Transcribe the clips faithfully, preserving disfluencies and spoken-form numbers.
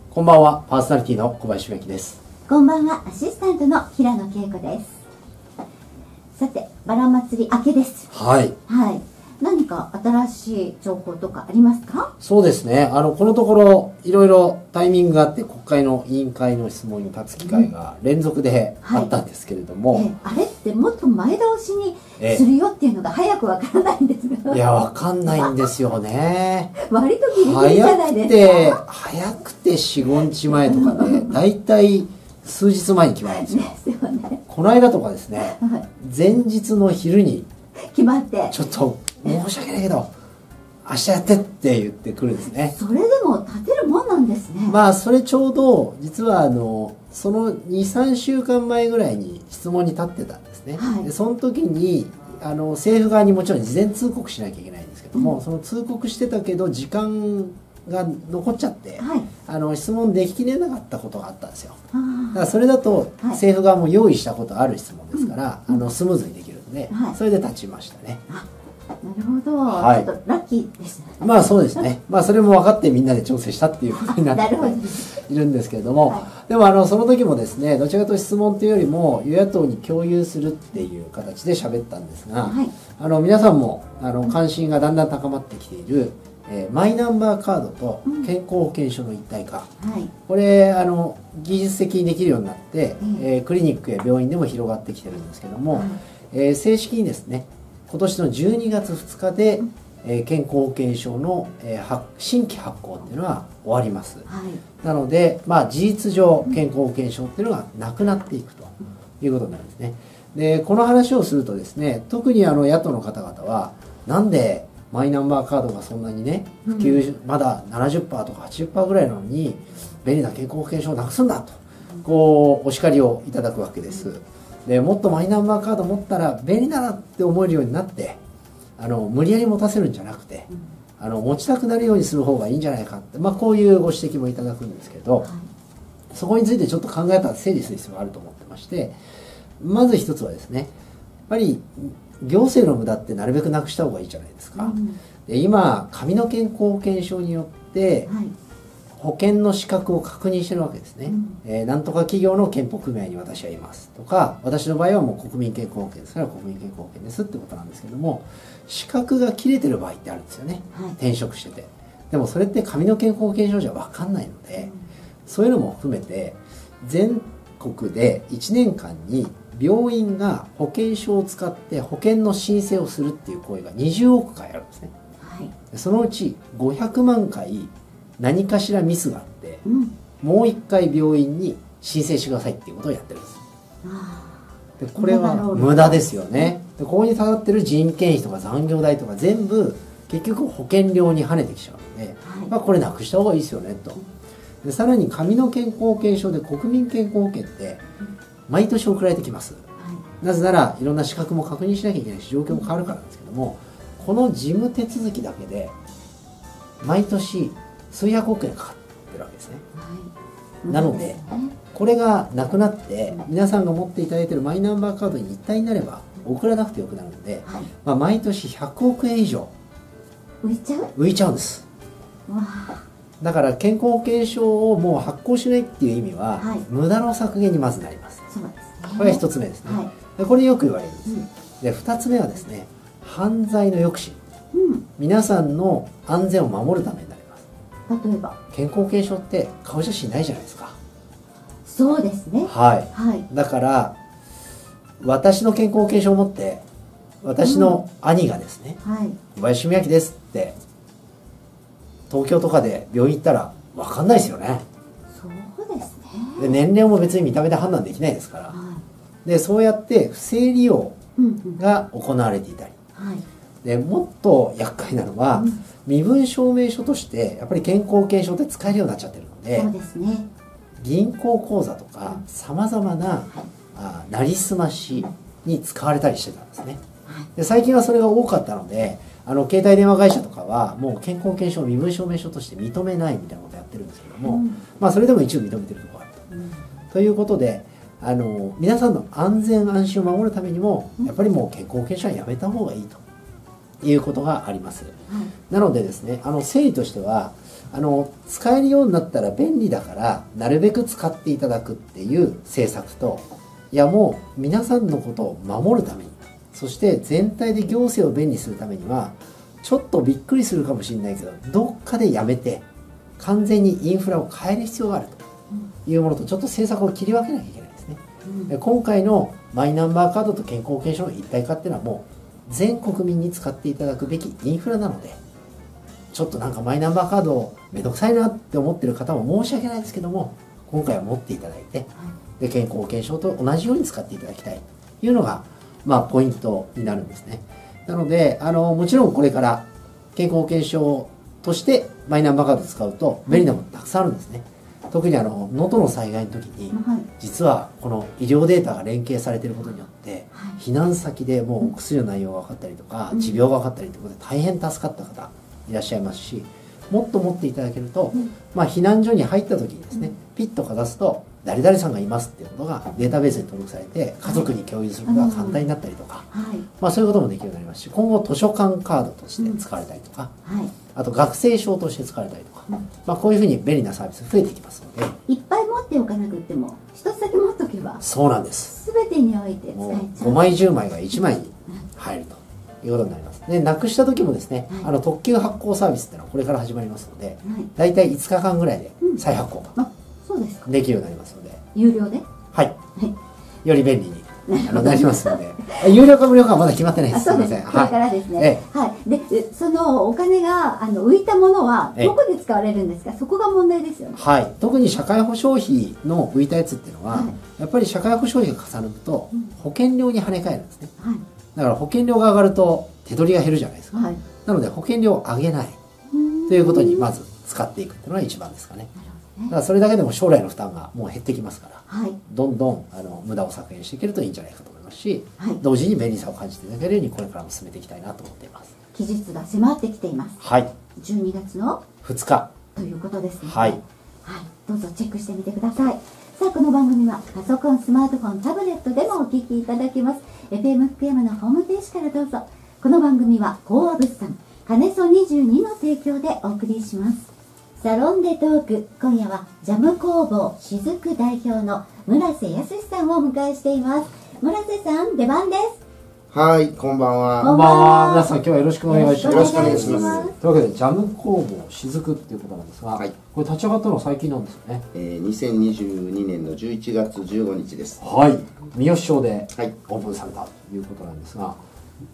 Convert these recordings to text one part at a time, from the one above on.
こんばんは、パーソナリティの小林明です。 こんばんは、アシスタントの平野恵子です。さて、バラ祭り明けです。 はい。 はい。何か新しい情報とかありますか？ そうですね。あの、このところ、いろいろタイミングがあって、国会の委員会の質問に立つ機会が連続であったんですけれども。 うんはい、えあれってもっと前倒しにするよっていうのが早くわからないんですが。 いや、わかんないんですよね。 割とギリギリじゃないですか。 早くて、早くてよん、ごにちまえとかね、だいたい数日前に決まるんですよ。 ですよね。この間とかですね、はい、前日の昼に決まって。 ちょっと、申し訳ないけど明日やってって言ってくるんですね。 それでも立てるもんなんですね。 まあそれちょうど実はあのそのにさんしゅうかんまえぐらいに質問に立ってたんですね、はい、でその時にあの政府側にもちろん事前通告しなきゃいけないんですけども、うん、その通告してたけど時間が残っちゃって、はい、あの質問でききれなかったことがあったんですよ。だからそれだと政府側も用意したことある質問ですから、はい、あのスムーズにできるんで、はい、それで立ちましたね。 なるほど、はい、ちょっとラッキーですね。 まあそうですね。まあそれも分かってみんなで調整したっていうことになっているんですけれども、はい、でもあのその時もですね、どちらかというと質問というよりも与野党に共有するっていう形で喋ったんですが、はい、あの皆さんもあの関心がだんだん高まってきている、えー、マイナンバーカードと健康保険証の一体化、うんはい、これあの技術的にできるようになって、うんえー、クリニックや病院でも広がってきてるんですけども、はいえー、正式にですね今年のじゅうにがつふつかで、うんえー、健康保険証の、えー、新規発行っていうのは終わります、はい、なので、まあ、事実上健康保険証っていうのがなくなっていくということになるんですね。でこの話をするとですね、特にあの野党の方々はなんでマイナンバーカードがそんなにね普及、うん、まだ ななじゅっパーセント とか はちじゅっパーセント ぐらいなのに便利な健康保険証をなくすんだとこうお叱りをいただくわけです。でもっとマイナンバーカード持ったら便利だなって思えるようになってあの無理やり持たせるんじゃなくて、うん、あの持ちたくなるようにする方がいいんじゃないかって、まあ、こういうご指摘もいただくんですけど、はい、そこについてちょっと考えたら整理する必要があると思ってまして、まず一つはですねやっぱり行政の無駄ってなるべくなくした方がいいじゃないですか、うん、で今紙の健康保険証によって、はい保険の資格を確認してるわけですね、うんえー、なんとか企業の健保組合に私はいますとか、私の場合はもう国民健康保険ですから国民健康保険ですってことなんですけども、資格が切れてる場合ってあるんですよね、はい、転職してて。でもそれって紙の健康保険証じゃ分かんないので、うん、そういうのも含めて全国でいちねんかんに病院が保険証を使って保険の申請をするっていう行為がにじゅうおくかいあるんですね、はい、そのうちごひゃくまんかい何かしらミスがあって、うん、もう一回病院に申請してくださいっていうことをやってるんです。でこれは無駄ですよね。でここにかかってる人件費とか残業代とか全部結局保険料に跳ねてきちゃうので、はいまあ、これなくした方がいいですよねと。でさらに紙の健康保険証で国民健康保険って毎年送られてきます、はい、なぜならいろんな資格も確認しなきゃいけないし状況も変わるからなんですけども、この事務手続きだけで毎年数百億円かかってるわけですね、はい、なのでこれがなくなって皆さんが持っていただいているマイナンバーカードに一体になれば送らなくてよくなるので、はいまあ、毎年ひゃくおくえん以上浮いちゃう浮いちゃうんです。だから健康保険証をもう発行しないっていう意味は、はい、無駄の削減にまずなります。 そうですね、 これが一つ目ですね、はい、でこれよく言われるんです、うん、で二つ目はですね犯罪の抑止、うん、皆さんの安全を守るためになります。 例えば健康保険証って顔写真ないじゃないですか。 そうですね、 はい、はい、だから私の健康保険証を持って私の兄がですね、うんはい、小林明ですって東京とかで病院行ったら分かんないですよね。 そうですね。 で年齢も別に見た目で判断できないですから、はい、でそうやって不正利用が行われていたり、うんうんはいでもっと厄介なのは、うん、身分証明書としてやっぱり健康保険証って使えるようになっちゃってるので、 そうですね、 銀行口座とかさまざまな、はい、あなりすましに使われたりしてたんですね、はい、で最近はそれが多かったのであの携帯電話会社とかはもう健康保険証を身分証明書として認めないみたいなことをやってるんですけども、うん、まあそれでも一応認めてるところがあると、うん、ということであの皆さんの安全安心を守るためにもやっぱりもう健康保険証はやめた方がいいということがあります、はい、なのでですねあの整理としてはあの使えるようになったら便利だからなるべく使っていただくっていう政策と、いやもう皆さんのことを守るために、そして全体で行政を便利にするためにはちょっとびっくりするかもしれないけど、どっかでやめて完全にインフラを変える必要があるというものと、ちょっと政策を切り分けなきゃいけないですね。うん、今回のマイナンバーカードと健康保険証の一体化っていうのはもう全国民に使っていただくべきインフラなので、ちょっとなんかマイナンバーカードめんどくさいなって思ってる方も申し訳ないですけども、今回は持っていただいて、で健康保険証と同じように使っていただきたいというのが、まあ、ポイントになるんですね。なのであのもちろんこれから健康保険証としてマイナンバーカードを使うと便利なものたくさんあるんですね。特にあの能登の災害の時に、はい、実はこの医療データが連携されていることによって、はい、避難先でもうお薬の内容が分かったりとか、うん、持病が分かったりということで大変助かった方いらっしゃいますし、もっと持っていただけると、うん、まあ、避難所に入った時にですね、うん、ピッとかざすと誰々さんがいますっていうことがデータベースに登録されて家族に共有することが簡単になったりとか、はい、まあ、そういうこともできるようになりますし、今後図書館カードとして使われたりとか、うん、はい、あと学生証として使われたりとか、うん、まあ、こういうふうに便利なサービス増えていきますので、 いっぱい持っておかなくても一つだけ持っておけば、 そうなんです、 全てにおいて使えちゃう。 ごまいじゅうまいがいちまいに入るということになります。でなくした時もですね、はい、あの特急発行サービスっていうのはこれから始まりますので、はい、大体いつかかんぐらいで再発行ができるようになりますので、 有料で、 はい、はい、より便利にあのなりますので有料か無料かはまだ決まってないです。すみません。 これからですね。はい。で、そのお金があの浮いたものはどこで使われるんですか。そこが問題ですよね。 はい。特に社会保障費の浮いたやつっていうのは、はい、やっぱり社会保障費が重なると保険料に跳ね返るんですね。はい。だから保険料が上がると手取りが減るじゃないですか。はい。なので保険料を上げないということにまず使っていくっていうのが一番ですかね。だからそれだけでも将来の負担がもう減ってきますから、はい、どんどんあの無駄を削減していけるといいんじゃないかと思いますし、はい、同時に便利さを感じていただけるようにこれからも進めていきたいなと思っています。 期日が迫ってきています。はい。じゅうにがつのふつかということですね。 はい。 はい。どうぞチェックしてみてください。さあ、この番組はパソコン、スマートフォン、タブレットでもお聞きいただけます。エフエム 福山のホームページからどうぞ。この番組は講和物産金曽にじゅうにの提供でお送りします。サロンでトーク、今夜はジャム工房しずく代表の村瀬康さんをお迎えしています。村瀬さん、出番です。 はい、こんばんは。 こんばんは。皆さん今日はよろしくお願いします。 よろしくお願いします。 というわけでジャム工房しずくっていうことなんですが、はい、これ立ち上がったのは最近なんですよね。 えー、にせんにじゅうにねんのじゅういちがつじゅうごにちです。 はい。三好町でオープンされたということなんですが、はい、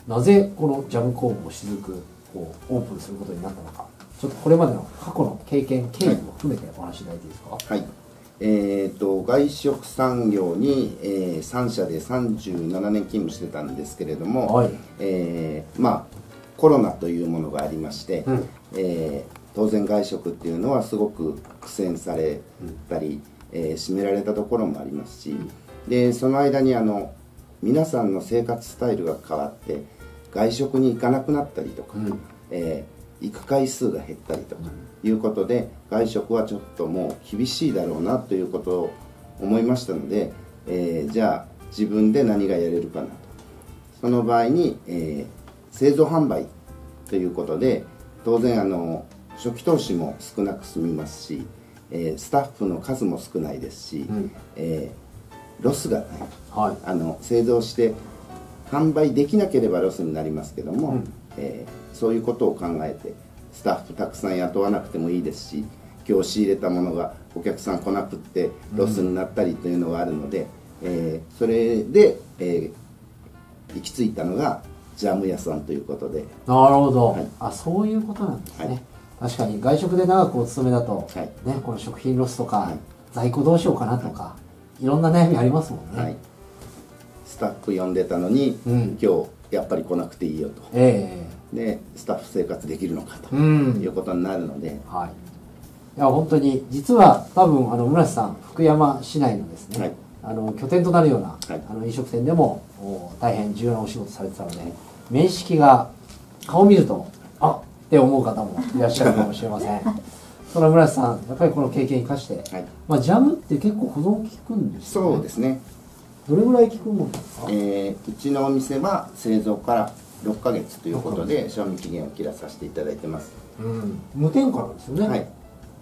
なぜこのジャム工房しずくをオープンすることになったのか。ちょっとこれまでの過去の経験、経緯も含めてお話しいただいていいですか。 はい。えー、と外食産業に、えー、さんしゃでさんじゅうななねん勤務してたんですけれども、はい、えー、まあコロナというものがありまして、うん、えー、当然外食っていうのはすごく苦戦されたり、うん、えー、締められたところもありますし、でその間にあの皆さんの生活スタイルが変わって外食に行かなくなったりとか、うん、えー行く回数が減ったりとかいうことで、外食はちょっともう厳しいだろうなということを思いましたので、えー、じゃあ自分で何がやれるかなと。その場合に、えー、製造販売ということで、当然あの初期投資も少なく済みますし、えー、スタッフの数も少ないですし、うん、えー、ロスがない、はい、あの製造して販売できなければロスになりますけども、うん、えーそういうことを考えてスタッフたくさん雇わなくてもいいですし、今日仕入れたものがお客さん来なくってロスになったりというのがあるので、うん、えー、それで、えー、行き着いたのがジャム屋さんということで。 なるほど、はい、あ、そういうことなんですね、はい、確かに外食で長くお勤めだと、はい、ね、この食品ロスとか、はい、在庫どうしようかなとか、はい、いろんな悩みありますもんね、はい、 スタッフ呼んでたのに、うん、今日やっぱり来なくていいよと、えー、でスタッフ生活できるのかということになるので、 はい、いや本当に実は多分あの村瀬さん福山市内のですね、はい、あの拠点となるような、はい、あの飲食店でも大変重要なお仕事されてたので、面識が顔見るとあって思う方もいらっしゃるかもしれませんその村瀬さんやっぱりこの経験生かして、はい、まあ、ジャムって結構保存効くんですよね。 そうですね。 どれぐらい効くもんですか。 えー、うちのお店は製造からろっかげつということで賞味期限を切らさせていただいてます。 うん、無添加なんですよね。はい。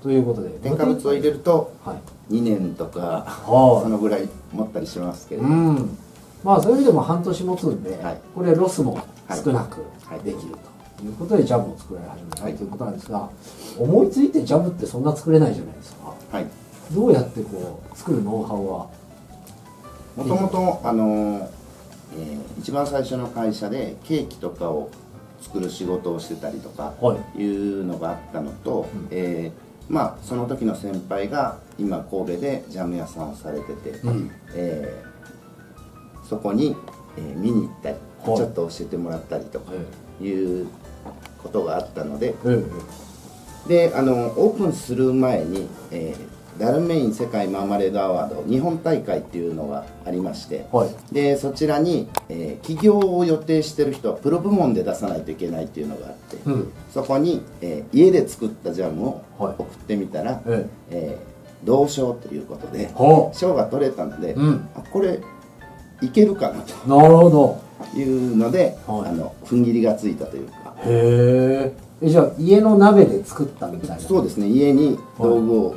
ということで添加物を入れるとにねんとか、はい、そのぐらい持ったりしますけれども、うん、 まあそういう意味でも半年持つんで、はい、これロスも少なくできるということでジャムを作られ始めた、はい、ということなんですが、思いついてジャムってそんな作れないじゃないですか。はい、どうやってこう作るノウハウは？ もともとあの、えー、一番最初の会社でケーキとかを作る仕事をしてたりとかいうのがあったのと、はい、えー、まあその時の先輩が今神戸でジャム屋さんをされてて、うん、えー、そこに、えー、見に行ったり、はい、ちょっと教えてもらったりとかいうことがあったので、はい、であのオープンする前に、えーダルメイン世界マーマレードアワード日本大会っていうのがありまして、はい、でそちらに、えー、起業を予定してる人はプロ部門で出さないといけないっていうのがあって、うん、そこに、えー、家で作ったジャムを送ってみたら、はい、えー、同賞ということで賞が取れたので、うん、あこれいけるかなとなるほどいうので、はい、あの踏ん切りがついたというか。 へえ。じゃあ家の鍋で作ったみたいな？ そうですね、家に道具を、はい、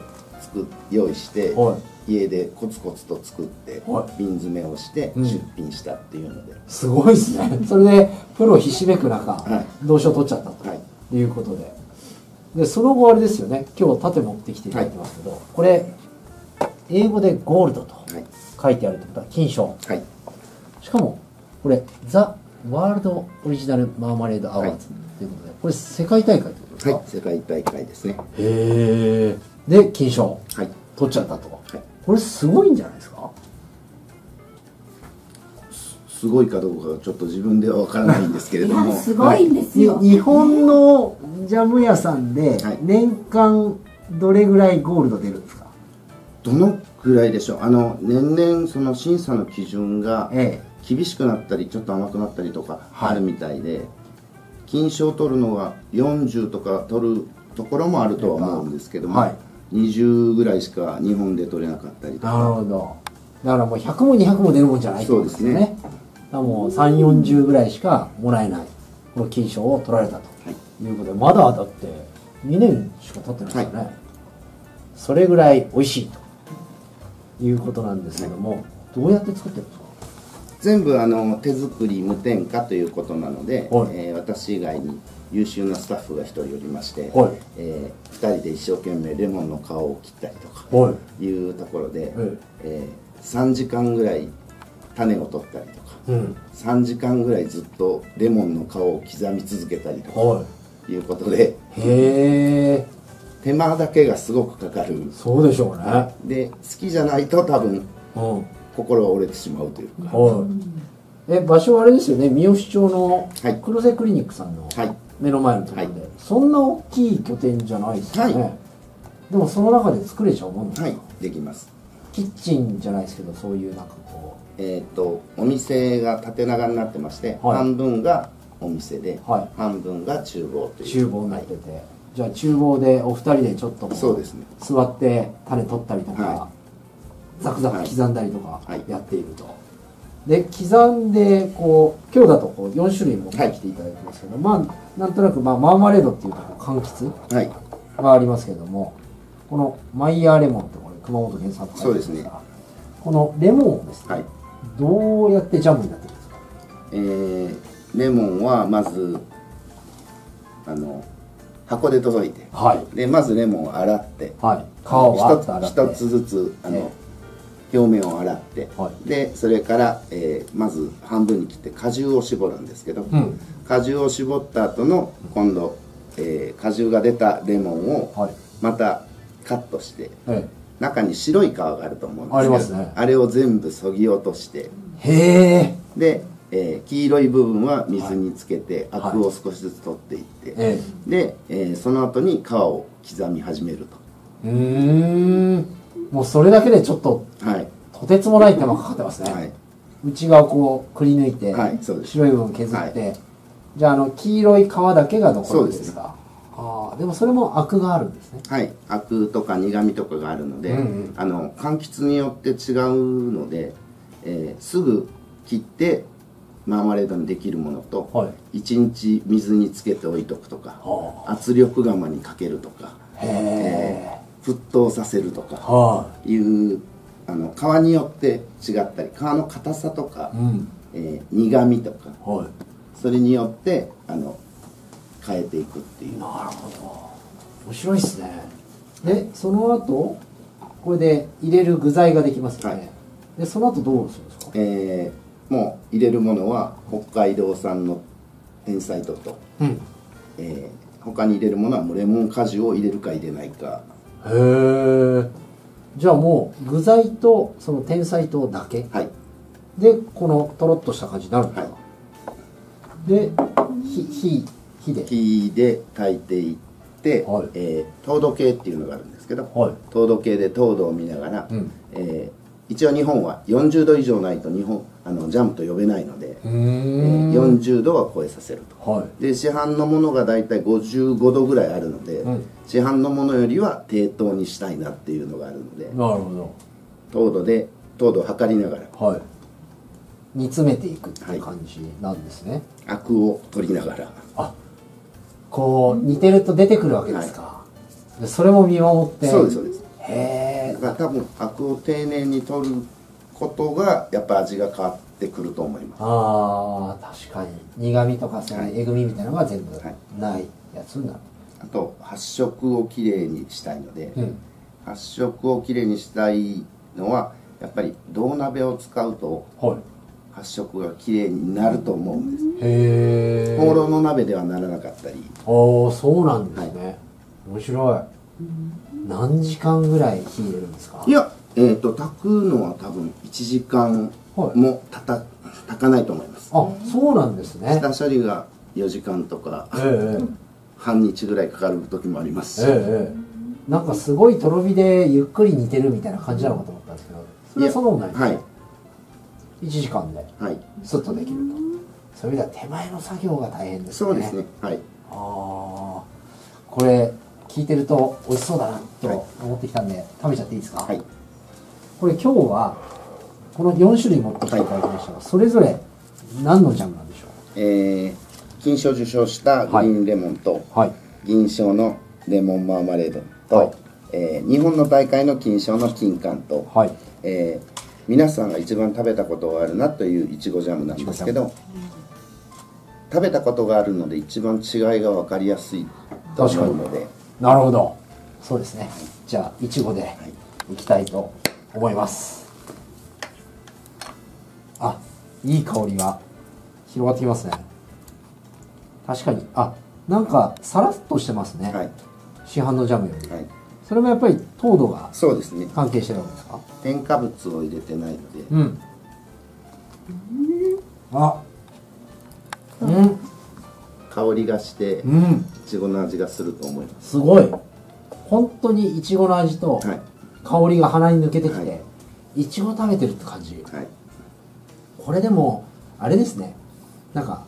用意して、はい、家でコツコツと作って、はい、瓶詰めをして出品したっていうので、うん、 すごいですね。それでプロひしめく中、はい、銅賞取っちゃったということで、でその後あれですよね、今日盾持ってきていただいてますけど、はい、これ英語でゴールドと書いてあるってことは金賞、はい、しかもこれザ・ワールドオリジナルマーマレードアワーズということで、これ世界大会ってことですか？ はい、世界大会ですね。 へえ。で金賞、はい、取っちゃったと、はい、これすごいんじゃないですか？ す, すごいかどうかはちょっと自分では分からないんですけれどもすごいんですよ、 はい、日本のジャム屋さんで年間どれぐらいゴールド出るんですか？ どのぐらいでしょう。あの年々その審査の基準が厳しくなったりちょっと甘くなったりとかあるみたいで、はい、金賞を取るのはよんじゅうとか取るところもあるとは思うんですけども、はい、にじゅうぐらいしか日本で取れなかったりとか。 なるほど。だからもうひゃくもにひゃくも出るもんじゃないってことですね。そうですね。だからもうさんじゅう、よんじゅうぐらいしかもらえないこの金賞を取られたということで、まだだってにねんしか経ってないですよね、はい、それぐらい美味しいということなんですけども、はい、どうやって作ってるんですか？ 全部あの手作り無添加ということなので、はい、えー、私以外に優秀なスタッフがひとりおりまして、はい、えー、ふたりで一生懸命レモンの皮を切ったりとかいうところで、はい、えー、さんじかんぐらい種を取ったりとか、うん、さんじかんぐらいずっとレモンの皮を刻み続けたりとか、はい、いうことで、へー、手間だけがすごくかかる。 そうでしょうね。 で好きじゃないと多分、うん、心が折れてしまうというか、はい、 え場所はあれですよね、三好町の黒瀬クリニックさんの目の前のところで、はい、そんな大きい拠点じゃないですよね、はい、でもその中で作れちゃうもんですか？ はい、できます。 キッチンじゃないですけど、そういうなんかこうえっとお店が縦長になってまして、はい、半分がお店で、はい、半分が厨房という厨房になってて、はい、じゃあ厨房でお二人でちょっとそうですね、座って種取ったりとか、はい、ザクザク刻んだりとかやっていると、はい、で刻んでこう今日だとこうよんしゅるい持ってきていただいてますけど、はい、まあなんとなく、まあ、マーマレードっていうと柑橘がありますけども、このマイヤーレモンってこれ熊本県産と書いてますが、ね、このレモンをですね、はい、どうやってジャムになっているんですか？ えー、レモンはまずあの箱で届いて、はい、でまずレモンを洗って、はい、皮を洗って一つずつあの、えー、表面を洗って、はい、でそれから、えー、まず半分に切って果汁を絞るんですけど、うん、果汁を絞った後の今度、えー、果汁が出たレモンをまたカットして、はい、中に白い皮があると思うんですけど、ありますね、あれを全部そぎ落として、へえ。で、えー、黄色い部分は水につけて、はい、アクを少しずつ取っていって、はい、で、えー、その後に皮を刻み始めると。 うーん、もうそれだけでちょっと、はい、とてつもない手間かかってますね、はい、内側こうくり抜いて、はい、そうです、白い部分削って、はい、じゃあ、あの黄色い皮だけが残るんですか？ああ、でもそれもアクがあるんですね。 はい、アクとか苦味とかがあるので、うんうん、あの柑橘によって違うので、えー、すぐ切ってマーマレードにできるものと、はい、いちにち水につけて置いとくとか、はあ、圧力釜にかけるとか、 へー、沸騰させるとかはいう、あの皮によって違ったり、皮の硬さとか、 い、うん、 えー、苦みとか、 はい、 それによってあの変えていくっていう。 なるほど、面白いですね。でその後これで入れる具材ができますよね、はい、でその後どうするんですか？ えー、もう入れるものは北海道産の天才糖と、うん、えー、他に入れるものはもうレモン果汁を入れるか入れないか。 へえ。じゃあもう具材とその天才糖だけ、 はい、 でこのとろっとした感じになるんですか？はい、で火火火で火で炊いていって、はい、えー、糖度計っていうのがあるんですけど、はい、糖度計で糖度を見ながら、うん、えー、一応日本はよんじゅうど以上ないと日本あのジャムと呼べないので、えー、よんじゅうどは超えさせると、はい、で市販のものがだいたいごじゅうごどぐらいあるので、うん、市販のものよりは低糖にしたいなっていうのがあるので、なるほど、糖度で糖度を測りながら、はい、 煮詰めていくっていう感じなんですね、 はい、アクを取りながら、 あ、こう煮てると出てくるわけですか、はい、でそれも見守って。 そうですそうです。 へえ。 だから多分アクを丁寧に取ることがやっぱ味が変わってくると思います。 ああ、確かに苦味とかそういうえぐみみたいなのが全部ないやつになる、 はい、あと発色をきれいにしたいので、うん、発色をきれいにしたいのはやっぱり銅鍋を使うと、はい、発色がきれいになると思うんです。へえ。ホーローの鍋ではならなかったり。 ああ、そうなんですね、はい、面白い。何時間ぐらい火入れるんですか？ いや、えーと炊くのは多分いちじかんもたた、はい、炊かないと思います。 あ、そうなんですね。 下処理がよじかんとか、ええ、半日ぐらいかかる時もありますし、ええ、 なんかすごいとろ火でゆっくり煮てるみたいな感じなのかと思ったんですけど、それはそんなことないですね。はい、いちじかんでスッとできると、はい、そういう意味では手前の作業が大変ですね。 そうですね、はい。 ああ、これ聞いてると美味しそうだなと思ってきたんで、はい、食べちゃっていいですか？はい。これ今日はこのよん種類持ってきていただきましたが、はい、それぞれ何のジャムなんでしょう？ えー、金賞受賞したグリーンレモンと、はい、銀賞のレモンマーマレードと、はい、えー、日本の大会の金賞の金柑と、はい、えー、皆さんが一番食べたことがあるなといういちごジャムなんですけど、食べたことがあるので一番違いが分かりやすいと思うので。 なるほど、そうですね、はい、じゃあいちごでいきたいと思います。あ、いい香りが広がってきますね。確かに、あ、なんかさらっとしてますね、はい、市販のジャムより、はい、それもやっぱり糖度が関係してるわけですか？ 添加物を入れてないので、うん、 あ、うん、 香りがして、うん、いちごの味がすると思います。 すごい、本当にいちごの味と香りが鼻に抜けてきて、はい、いちご食べてるって感じ、はい、これでもあれですね、なんか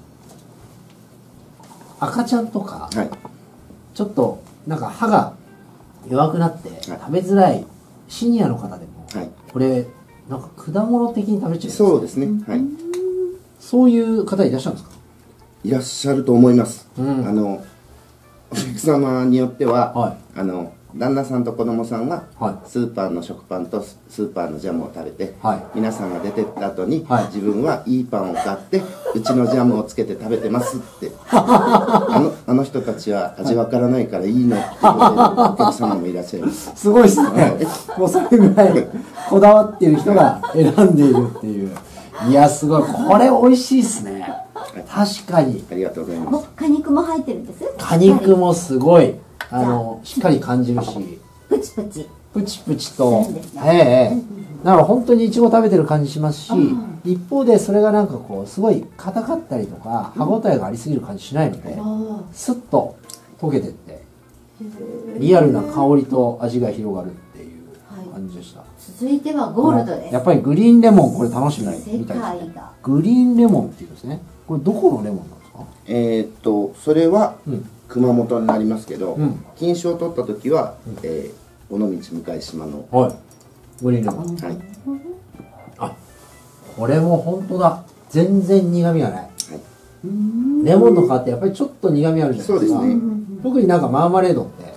赤ちゃんとか、はい、ちょっとなんか歯が弱くなって食べづらいシニアの方でも、はい、これなんか果物的に食べちゃう、 そうですね、はい、 そういう方いらっしゃるんですか？ いらっしゃると思います、うん、あのお客様によっては、はい、あの旦那さんと子供さんがスーパーの食パンとスーパーのジャムを食べて、はい、皆さんが出てった後に、はい、自分はいいパンを買ってうちのジャムをつけて食べてますってあのあの人たちは味わからないからいいのって言われるお客様もいらっしゃいます。 すごいですねもうそれぐらいこだわっている人が選んでいるっていう。いや、すごい、これ美味しいですね、確かに。 ありがとうございます。 果肉も入ってるんです。 果肉もすごいあのしっかり感じるし、 プチプチプチプチと、ええ、だから本当にいちご食べてる感じしますし、一方でそれがなんかこうすごい硬かったりとか歯ごたえがありすぎる感じしないので、スッと溶けてってリアルな香りと味が広がるっていう感じでした。 続いてはゴールドです。 やっぱりグリーンレモン、これ楽しみみたいですね。グリーンレモンっていうんですね。これどこのレモンなんですか？ えー、っとそれは熊本になりますけど、うん、金賞を取った時は、うん、えー、尾道向島の、 はい、グリーンレモン、はい、あ、これも本当だ、全然苦みがない、はい、レモンの皮ってやっぱりちょっと苦みあるじゃないですか。そうですね。特になんかマーマレードって、はい、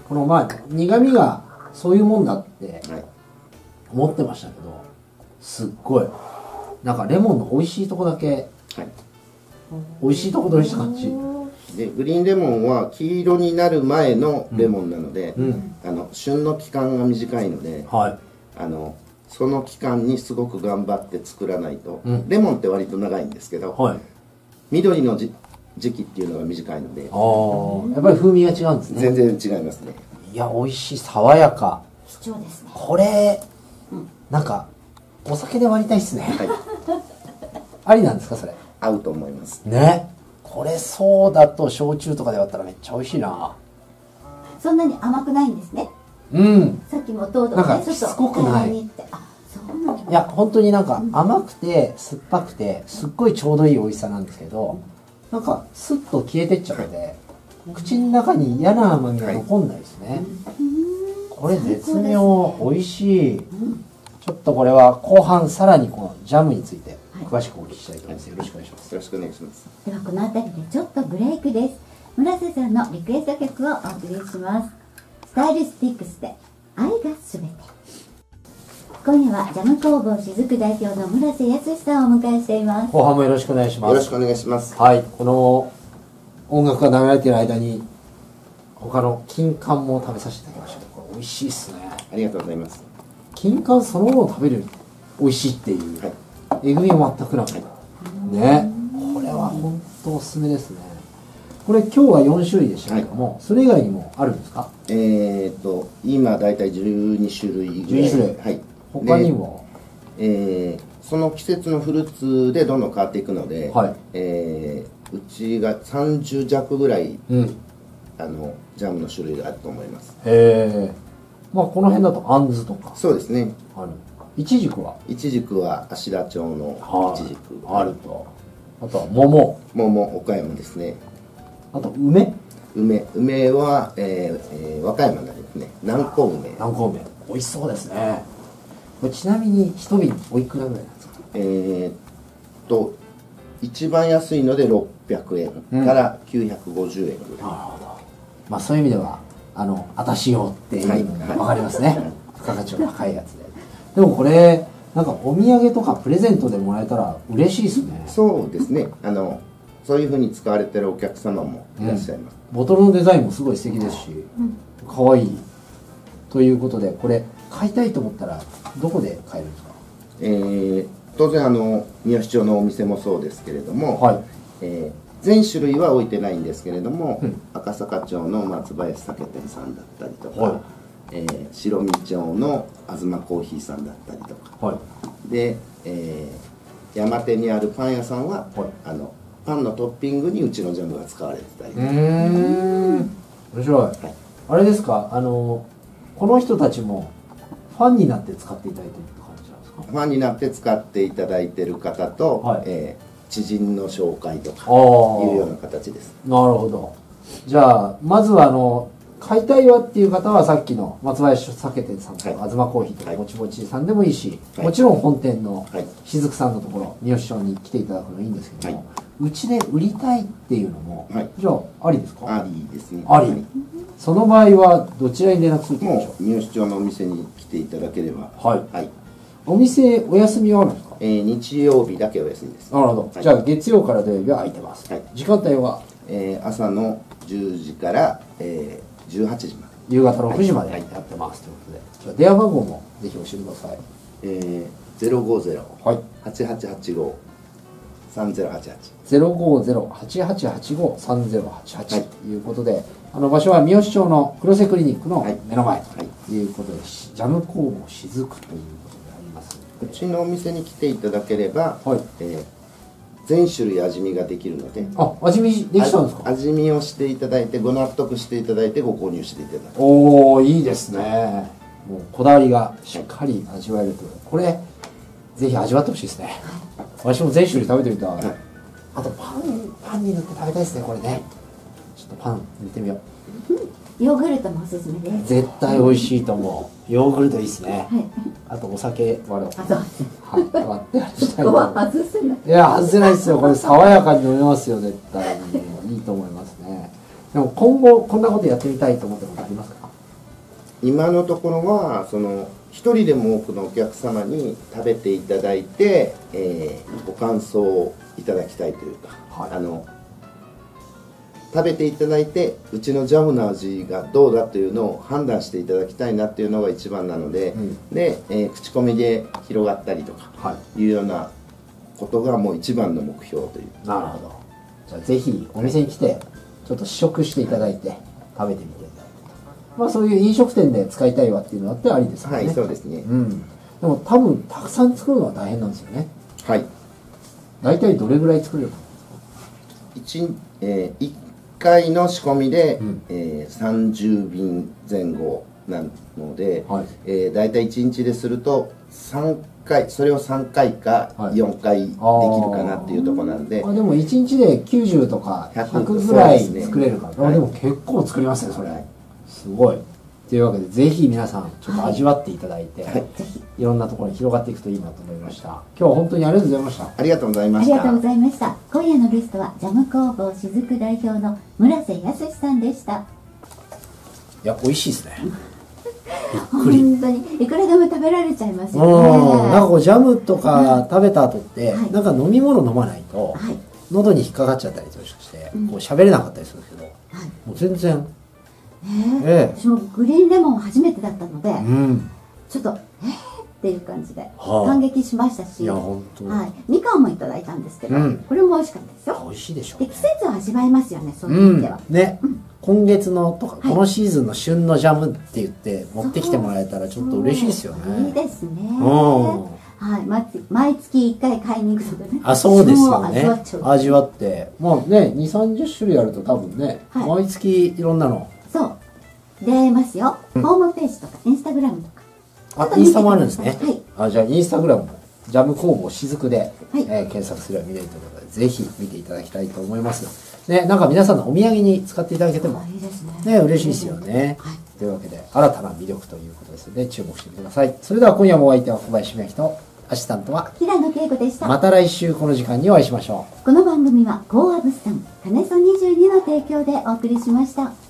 このまあ苦味がそういうもんだって思ってましたけど、すっごいなんかレモンの美味しいとこだけ、はい、美味しいとこ取りした感じで、グリーンレモンは黄色になる前のレモンなので、うんうん、あの旬の期間が短いので、はい、あのその期間にすごく頑張って作らないと、うん、レモンって割と長いんですけど、はい、緑の時期っていうのが短いので、 あやっぱり風味が違うんですね。 全然違いますね。 いや、美味しい、爽やか。 貴重ですね。 これ、うん、なんかお酒で割りたいっすね。はい、ありなんですかそれ？ 合うと思いますね。これそうだと焼酎とかで割ったらめっちゃ美味しいな。 そんなに甘くないんですね。 うん。 さっきも糖度がね、しつこくない。あ、そうなんだ。いや本当になんか甘くて酸っぱくてすっごいちょうどいい美味しさなんですけど、なんかスッと消えてっちゃうので、はい、口の中に嫌な甘みが残んないですね。はい、これ絶妙、美味しい。ちょっとこれは後半さらにこのジャムについて詳しくお聞きしたいと思います。よろしくお願いします。 よろしくお願いします。 ではこの辺りでちょっとブレイクです。村瀬さんのリクエスト曲をお送りします。スタイルスティックスで愛がすべて。今夜はジャム工房雫代表の村瀬康さんをお迎えしています。 後半もよろしくお願いします。 よろしくお願いします。 はい、この音楽が流れている間に他の金柑も食べさせていただきました。これ美味しいですね。 ありがとうございます。 金柑そのものを食べる美味しいっていう、はい、えぐみは全くなく、はい、ね、これは本当おすすめですね。これ今日はよん種類でしたけども、はい、それ以外にもあるんですか？ えーと今だいたいじゅうに種類ぐらい。じゅうに種類、はい。 他にも、 えー、その季節のフルーツでどんどん変わっていくので、はい、えー、うちがさんじゅう弱ぐらい、うん、あのジャムの種類があると思います。 へえ。まあこの辺だとあんずとか。 そうですね。 ある。いちじくは？ いちじくは芦田町のいちじく、 あると。あとは桃。 桃、岡山ですね。 あと梅。 梅、梅は、えーえー、和歌山になりますね。南高梅。 南高梅。美味しそうですね。これちなみに一瓶おいくらぐらいなんですか？ えー、っと一番安いのでろっぴゃくえんからきゅうひゃくごじゅうえんぐらい。なるほど。 まあそういう意味ではあのあたし用っていうのが分かりますね。はい、付加価値の高いやつで。でもこれなんかお土産とかプレゼントでもらえたら嬉しいですね。 そうですね。あのそういうふうに使われてるお客様もいらっしゃいます。 うん、ボトルのデザインもすごい素敵ですし、可愛いということで、これ買いたいと思ったらどこで買えるんですか？ えー、当然あの三好町のお店もそうですけれども、はい、えー、全種類は置いてないんですけれども、うん、赤坂町の松林酒店さんだったりとか、はい、えー、白身町の東コーヒーさんだったりとか、はい、で、えー、山手にあるパン屋さんは、はい、あのパンのトッピングにうちのジャムが使われてたりとか。うーん、面白い、はい、あれですか、あのこの人たちもファンになって使っていただいてる感じなんですか？ ファンになって使っていただいている方と、はい、えー、知人の紹介とかいうような形です。 なるほど。じゃあまずはあの買いたいわっていう方はさっきの松林酒店さんとか、はい、東コーヒーとかもちもちさんでもいいし、はい、もちろん本店の雫さんのところ三好町に来ていただくのいいんですけども、はい、うちで売りたいっていうのも、はい、じゃあありですか？ ありですね。 あり、はい、その場合はどちらに連絡するんでしょう？ もう三好町のお店に来ていただければ。 はい、はい、お店お休みはあるんですか？ えー、日曜日だけお休みです。 なるほど、はい、じゃあ月曜から土曜日は空いてます。はい、時間帯は、 えー、朝のじゅうじから、えー、じゅうはちじまで、 夕方ろくじまでやってます、はい、ということで、じゃあ電話番号もぜひ教えてください。 えー、ゼロごゼロ はちはちはちご さんゼロはちはちゼロごゼロ はちはちはちご さんゼロはちはちということで、あの場所は三好町の黒瀬クリニックの目の前ということで、はい、ジャム工房雫ということであります。 うちのお店に来ていただければ、はい、えー全種類味見ができるので、 あ、味見できたんですか？ 味見をしていただいて、ご納得していただいてご購入していただく。 おお、いいですね。もうこだわりがしっかり味わえるという、これぜひ味わってほしいですね。私も全種類食べてみたい。はい、あとパンパンに塗って食べたいですね、これね。ちょっとパン塗ってみよう。 ヨーグルトもおすすめです。 絶対美味しいと思う。ヨーグルトいいですね。はい、あとお酒割ろう。あとはい割ってやりたい。ここは外せない。いや外せないですよ。これ爽やかに飲めますよ、絶対に。いいと思いますね。でも今後こんなことやってみたいと思ったことありますか？ 今のところはその一人でも多くのお客様に食べていただいて、えー、ご感想をいただきたいというか、はい、あの食べていただいてうちのジャムの味がどうだというのを判断していただきたいなっていうのが一番なので、うん、で、えー、口コミで広がったりとかいうようなことがもう一番の目標という。 なるほど。じゃあぜひお店に来てちょっと試食していただいて食べてみていただいて、まあそういう飲食店で使いたいわっていうのあってありですよね。 はい、そうですね。 うん。でも多分たくさん作るのは大変なんですよね。 はい。 大体どれぐらい作れるか。 一、えー、いっかいの仕込みで、うん、えー、さんじゅうびんぜん後なので、はい、えー、大体いちにちでするとさんかい、それをさんかいかよんかいできるかなっていうところなんで、 はい、あでもいちにちできゅうじゅうとかひゃくぐらい作れるから、ね、あでも結構作りますねそれ、はい、すごい。というわけでぜひ皆さんちょっと味わっていただいて、はい、いろんなところに広がっていくといいなと思いました。今日は本当にありがとうございました。 ありがとうございました。 ありがとうございました。今夜のゲストはジャム工房しずく代表の村瀬康さんでした。 いや美味しいですね。 本当にいくらでも食べられちゃいますよね。 なんかこうジャムとか食べた後って、はい、なんか飲み物飲まないと、はい、喉に引っかかっちゃったりとかして、うん、こう喋れなかったりするんですけど、はい、もう全然。 ええ、私もグリーンレモン初めてだったので、うん、ちょっとえーっていう感じで感激しましたし、いや本当、はい、みかんもいただいたんですけど、うん、これも美味しかったですよ。 美味しいでしょうね。 で季節を味わえますよね、そういう意味では。 うん、ね、うん、今月のとか、はい、このシーズンの旬のジャムって言って持ってきてもらえたらちょっと嬉しいですよね。 いいですね。はい、毎月いっかい買いに行くとかね。 あ、そうですよね。味わって、もうね、に、さんじゅっしゅるいあると多分ね、はい、毎月いろんなの。 そう。出会えますよ。うん、ホームページとか、インスタグラムとか。 あ、インスタもあるんですね。はい。あ、じゃあインスタグラムも、ジャム工房しずくで、はい、えー、検索すれば見れるということで、ぜひ見ていただきたいと思います。ね、なんか皆さんのお土産に使っていただけても、いいですね。ね、嬉しいですよね。はい。というわけで、新たな魅力ということですので、注目してみてください。それでは今夜もお相手は小林美明と、アシスタントは平野恵子でした。 また来週この時間にお会いしましょう。この番組は、コーア物産、金曽にじゅうにの提供でお送りしました。